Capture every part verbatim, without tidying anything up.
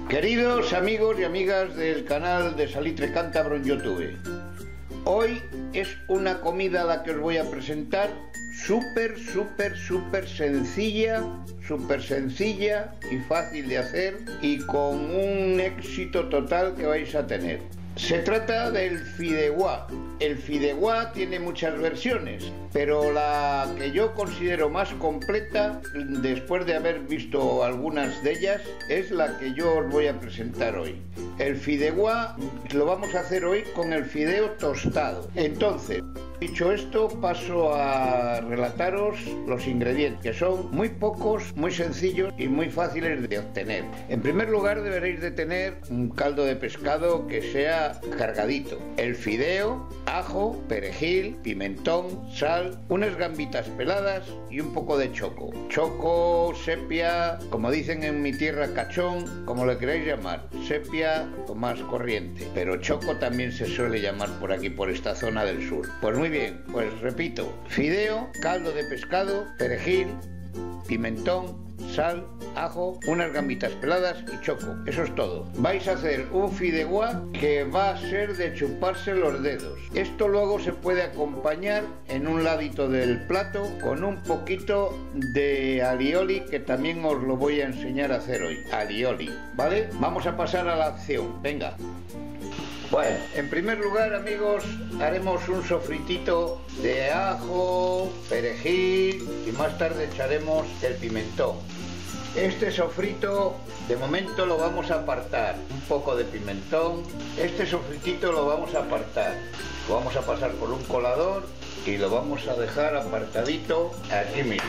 Queridos amigos y amigas del canal de Salitre Cántabro en YouTube, hoy es una comida a la que os voy a presentar súper, súper, súper sencilla, súper sencilla y fácil de hacer y con un éxito total que vais a tener. Se trata del fideuà. El fideuà tiene muchas versiones, pero la que yo considero más completa, después de haber visto algunas de ellas, es la que yo os voy a presentar hoy. El fideuà lo vamos a hacer hoy con el fideo tostado. Entonces, dicho esto, paso a relataros los ingredientes, que son muy pocos, muy sencillos y muy fáciles de obtener. En primer lugar, deberéis de tener un caldo de pescado que sea cargadito. El fideo, ajo, perejil, pimentón, sal, unas gambitas peladas y un poco de choco. Choco, sepia, como dicen en mi tierra, cachón, como le queráis llamar. Sepia o más corriente, pero choco también se suele llamar por aquí, por esta zona del sur. Pues muy bien, pues repito, fideo, caldo de pescado, perejil, pimentón, sal, ajo, unas gambitas peladas y choco. Eso es todo. Vais a hacer un fideuà que va a ser de chuparse los dedos. Esto luego se puede acompañar en un ladito del plato con un poquito de alioli, que también os lo voy a enseñar a hacer hoy. Alioli, ¿vale? Vamos a pasar a la acción. Venga. Bueno, en primer lugar, amigos, haremos un sofritito de ajo, perejil y más tarde echaremos el pimentón. Este sofrito de momento lo vamos a apartar, un poco de pimentón. Este sofritito lo vamos a apartar, lo vamos a pasar por un colador y lo vamos a dejar apartadito aquí mismo.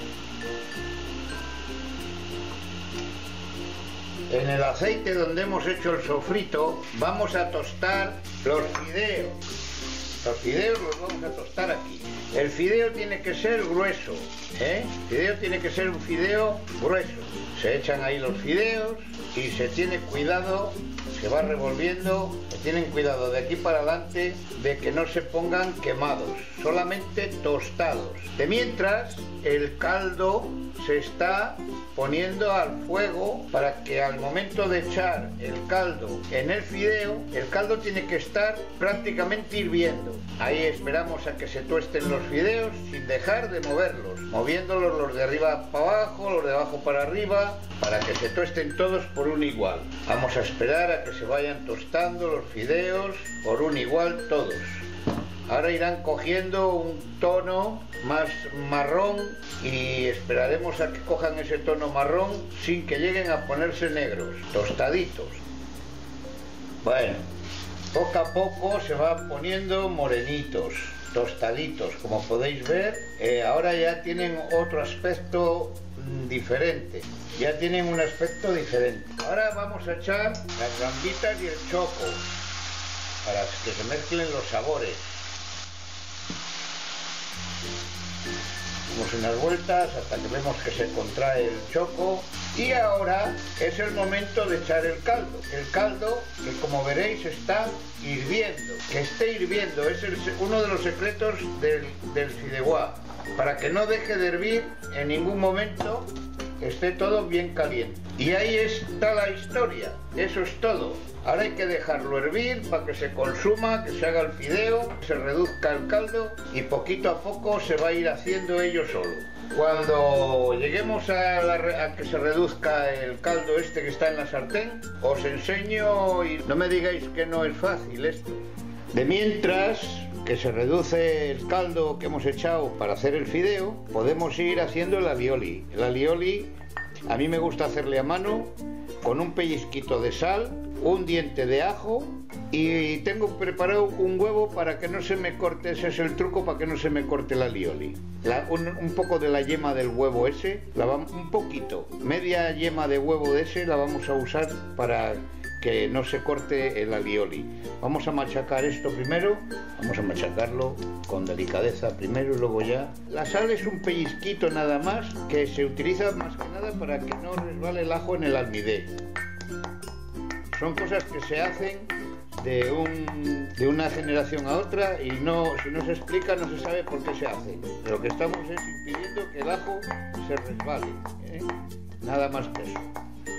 En el aceite donde hemos hecho el sofrito vamos a tostar los fideos. Los fideos los vamos a tostar aquí. El fideo tiene que ser grueso, ¿eh? El fideo tiene que ser un fideo grueso. Se echan ahí los fideos y se tiene cuidado, se va revolviendo, se tienen cuidado de aquí para adelante de que no se pongan quemados, solamente tostados. De mientras, el caldo se está poniendo al fuego para que al momento de echar el caldo en el fideo, el caldo tiene que estar prácticamente hirviendo. Ahí esperamos a que se tuesten los fideos sin dejar de moverlos, moviéndolos los de arriba para abajo, los de abajo para arriba, para que se tuesten todos por un igual. Vamos a esperar a que se vayan tostando los fideos por un igual todos. Ahora irán cogiendo un tono más marrón y esperaremos a que cojan ese tono marrón sin que lleguen a ponerse negros, tostaditos. Bueno, poco a poco se van poniendo morenitos, tostaditos, como podéis ver. Eh, ahora ya tienen otro aspecto mm, diferente, ya tienen un aspecto diferente. Ahora vamos a echar las gambitas y el choco para que se mezclen los sabores. Damos unas vueltas hasta que vemos que se contrae el choco y ahora es el momento de echar el caldo. El caldo que, como veréis, está hirviendo. Que esté hirviendo es el, uno de los secretos del, del fideuà, para que no deje de hervir en ningún momento, que esté todo bien caliente. Y ahí está la historia, eso es todo. Ahora hay que dejarlo hervir para que se consuma, que se haga el fideo, se reduzca el caldo y poquito a poco se va a ir haciendo ello solo. Cuando lleguemos a, la, a que se reduzca el caldo este que está en la sartén, os enseño y no me digáis que no es fácil esto. De mientras que se reduce el caldo que hemos echado para hacer el fideo, podemos ir haciendo el alioli. El alioli a mí me gusta hacerle a mano con un pellizquito de sal, un diente de ajo y tengo preparado un huevo para que no se me corte. Ese es el truco, para que no se me corte el alioli. La, un, un poco de la yema del huevo ese, la vamos, un poquito, media yema de huevo de ese la vamos a usar para que no se corte el alioli. Vamos a machacar esto primero, vamos a machacarlo con delicadeza primero y luego ya. La sal es un pellizquito nada más, que se utiliza más que nada para que no resbale el ajo en el almidén. Son cosas que se hacen de, un, de una generación a otra y no, si no se explica no se sabe por qué se hace. Lo que estamos es impidiendo que el ajo se resbale, ¿eh? Nada más que eso.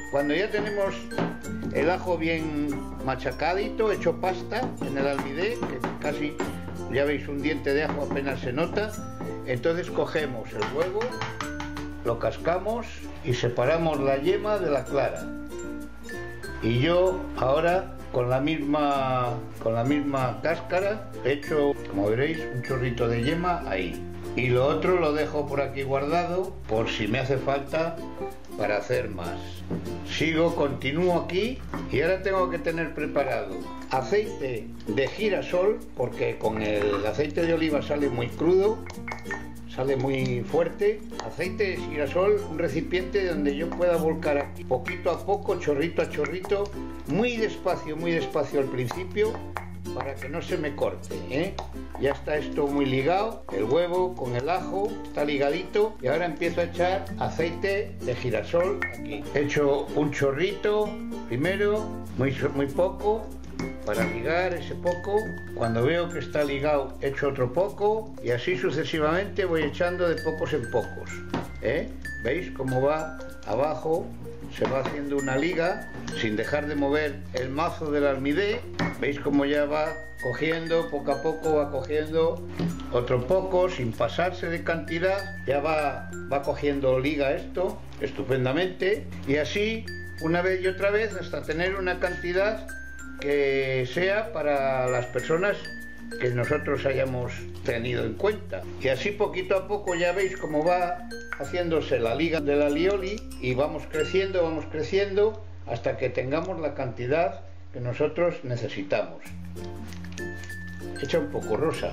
Cuando ya tenemos el ajo bien machacadito, hecho pasta en el almidé, que casi, ya veis, un diente de ajo apenas se nota, entonces cogemos el huevo, lo cascamos y separamos la yema de la clara. Y yo ahora con la misma con la misma cáscara echo, como veréis, un chorrito de yema ahí. Y lo otro lo dejo por aquí guardado por si me hace falta para hacer más. Sigo, continúo aquí y ahora tengo que tener preparado aceite de girasol, porque con el aceite de oliva sale muy crudo, sale muy fuerte. Aceite de girasol, un recipiente donde yo pueda volcar aquí poquito a poco, chorrito a chorrito, muy despacio, muy despacio al principio, para que no se me corte, ¿eh? Ya está esto muy ligado, el huevo con el ajo está ligadito, y ahora empiezo a echar aceite de girasol aquí. Echo un chorrito primero, muy, muy poco, para ligar ese poco. Cuando veo que está ligado, echo otro poco, y así sucesivamente voy echando de pocos en pocos, ¿eh? ¿Veis cómo va abajo? Se va haciendo una liga sin dejar de mover el mazo del almidé. ¿Veis cómo ya va cogiendo, poco a poco va cogiendo otro poco, sin pasarse de cantidad? Ya va, va cogiendo liga esto estupendamente, y así una vez y otra vez hasta tener una cantidad que sea para las personas que nosotros hayamos tenido en cuenta. Y así poquito a poco ya veis cómo va haciéndose la liga del alioli, y vamos creciendo, vamos creciendo hasta que tengamos la cantidad que nosotros necesitamos. Echa un poco, Rosa.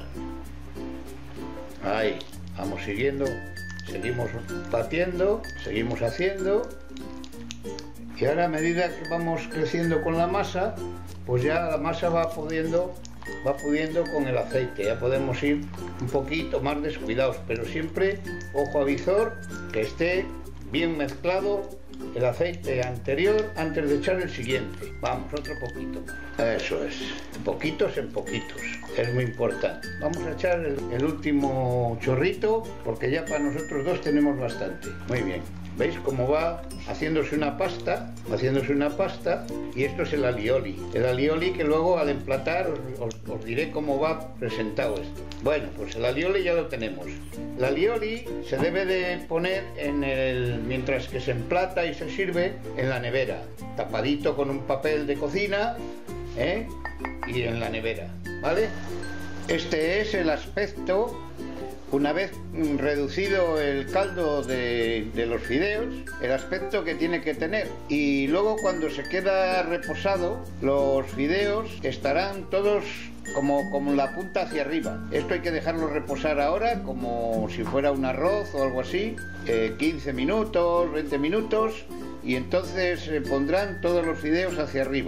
Ahí, vamos siguiendo, seguimos batiendo, seguimos haciendo, y ahora a medida que vamos creciendo con la masa, pues ya la masa va pudiendo va pudiendo con el aceite, ya podemos ir un poquito más descuidados, pero siempre ojo a visor, que esté bien mezclado el aceite anterior antes de echar el siguiente. Vamos, otro poquito más. Eso es, poquitos en poquitos, es muy importante. Vamos a echar el, el último chorrito, porque ya para nosotros dos tenemos bastante. Muy bien. ¿Veis cómo va haciéndose una pasta? Haciéndose una pasta, y esto es el alioli. El alioli que luego al emplatar os, os, os diré cómo va presentado esto. Bueno, pues el alioli ya lo tenemos. El alioli se debe de poner en el, mientras que se emplata y se sirve, en la nevera, tapadito con un papel de cocina, ¿eh? Y en la nevera, ¿vale? Este es el aspecto. Una vez reducido el caldo de, de los fideos, el aspecto que tiene que tener. Y luego cuando se queda reposado, los fideos estarán todos como, como la punta hacia arriba. Esto hay que dejarlo reposar ahora como si fuera un arroz o algo así, eh, quince minutos, veinte minutos, y entonces se pondrán todos los fideos hacia arriba.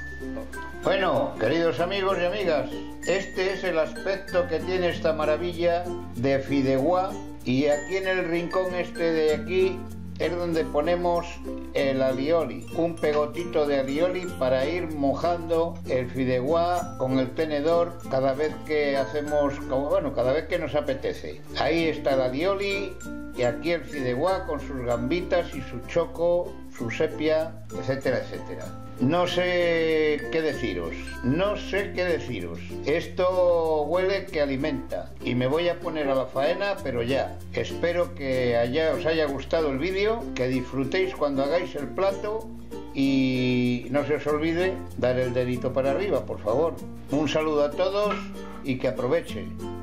Bueno, queridos amigos y amigas, este es el aspecto que tiene esta maravilla de fideuá, y aquí en el rincón este de aquí es donde ponemos el alioli, un pegotito de alioli para ir mojando el fideuá con el tenedor cada vez que hacemos, como, bueno, cada vez que nos apetece. Ahí está el alioli, y aquí el fideuá con sus gambitas y su choco, su sepia, etcétera, etcétera. No sé qué deciros, no sé qué deciros. Esto huele que alimenta, y me voy a poner a la faena, pero ya. Espero que haya, os haya gustado el vídeo, que disfrutéis cuando hagáis el plato, y no se os olvide dar el dedito para arriba, por favor. Un saludo a todos y que aprovechen.